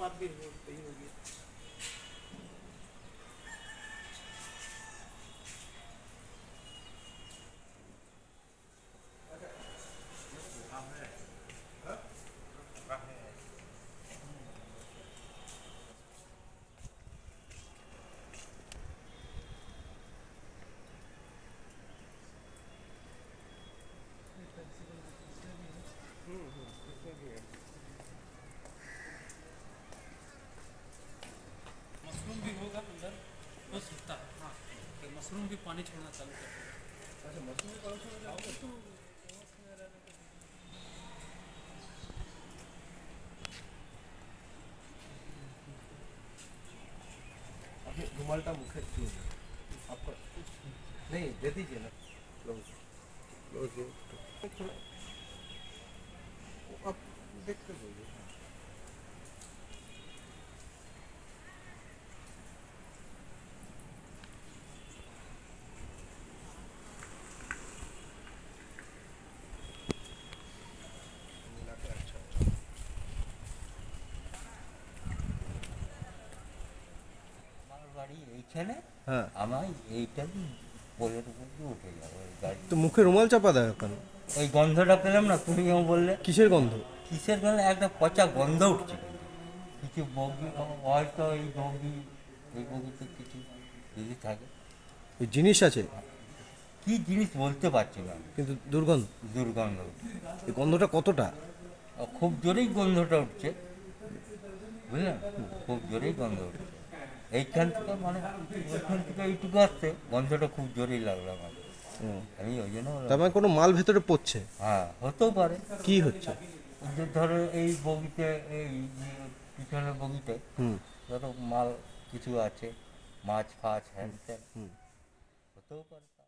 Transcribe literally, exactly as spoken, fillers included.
बात भी हो गई होगी। मशरूम भी होगा अंदर, हो सकता है। हाँ, कि मशरूम भी पानी छोड़ना चालू कर देगा। अच्छा, मशरूम भी पानी छोड़ना चालू कर देगा। अभी रुमालटा मुखे आपको नहीं दे दीजिए ना। थोड़ा आप देखते बोलिए। হ্যাঁ, আমার এইটা বইয়ের উপর দিয়ে উঠে যাবে ওই গাড়ি। তো মুখে রুমাল চাপা দেয় কেন? ওই গন্ধটা পেলাম না, তুমি যেমন বললে কিসের গন্ধ? কিসের গন্ধ, একটা পচা গন্ধ উঠছে। কিছু বগি হয়তো এই বগি এই বগিতে কিছু যদি থাকে, ওই জিনিস আছে কী জিনিস বলতে পারছি না, কিন্তু দুর্গন্ধ। দুর্গন্ধ। এই গন্ধটা কতটা? খুব জোরেই গন্ধটা উঠছে, বুঝলেন, খুব জোরেই গন্ধ উঠছে। এইখান থেকে মানে ওইখান থেকে এইটুকু আসছে, গন্ধটা খুব জোরেই লাগলো আমার। আমি ওই জন্য তার মানে কোনো মাল ভেতরে পড়ছে। হ্যাঁ, হতেও পারে। কি হচ্ছে? যে ধরো এই বগিতে, এই পিছনের বগিতে হুম ধরো মাল কিছু আছে, মাছ ফাছ হ্যান ত্যান, হতেও পারে।